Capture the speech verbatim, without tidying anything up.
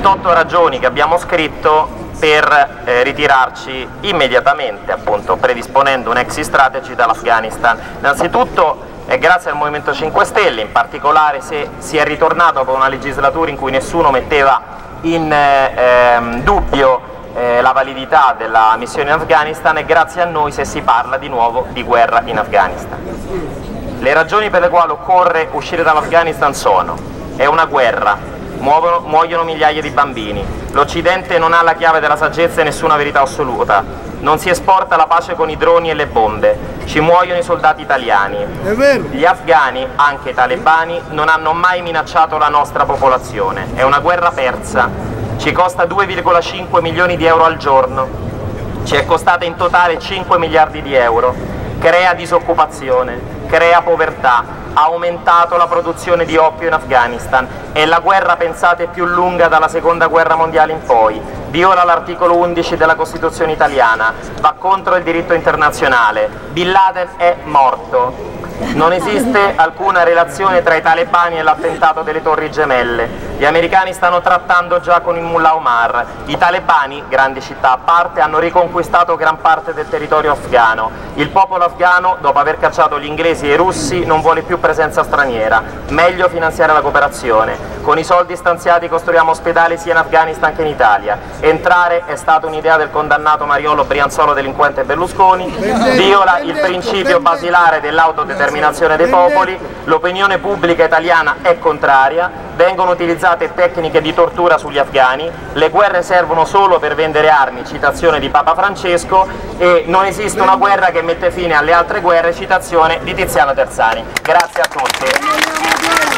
ventotto ragioni che abbiamo scritto per eh, ritirarci immediatamente, appunto predisponendo un exit strategy dall'Afghanistan. Innanzitutto è grazie al Movimento cinque Stelle, in particolare se si è ritornato dopo una legislatura in cui nessuno metteva in eh, ehm, dubbio eh, la validità della missione in Afghanistan, e grazie a noi se si parla di nuovo di guerra in Afghanistan. Le ragioni per le quali occorre uscire dall'Afghanistan sono: è una guerra, muovono, muoiono migliaia di bambini, l'Occidente non ha la chiave della saggezza e nessuna verità assoluta, non si esporta la pace con i droni e le bombe, ci muoiono i soldati italiani, gli afghani, anche i talebani, non hanno mai minacciato la nostra popolazione, è una guerra persa, ci costa due virgola cinque milioni di euro al giorno, ci è costata in totale cinque miliardi di euro, crea disoccupazione, crea povertà, ha aumentato la produzione di oppio in Afghanistan, è la guerra, pensate, più lunga dalla seconda guerra mondiale in poi, viola l'articolo undici della Costituzione italiana, va contro il diritto internazionale, Bin Laden è morto. Non esiste alcuna relazione tra i talebani e l'attentato delle Torri Gemelle. Gli americani stanno trattando già con il Mullah Omar. I talebani, grandi città a parte, hanno riconquistato gran parte del territorio afghano. Il popolo afghano, dopo aver cacciato gli inglesi e i russi, non vuole più presenza straniera. Meglio finanziare la cooperazione. Con i soldi stanziati costruiamo ospedali sia in Afghanistan che in Italia. Entrare è stata un'idea del condannato Mariolo Brianzolo, delinquente Berlusconi, viola il principio basilare dell'autodeterminazione dei popoli, l'opinione pubblica italiana è contraria, vengono utilizzate tecniche di tortura sugli afghani, le guerre servono solo per vendere armi, citazione di Papa Francesco, e non esiste una guerra che mette fine alle altre guerre, citazione di Tiziano Terzani. Grazie a tutti.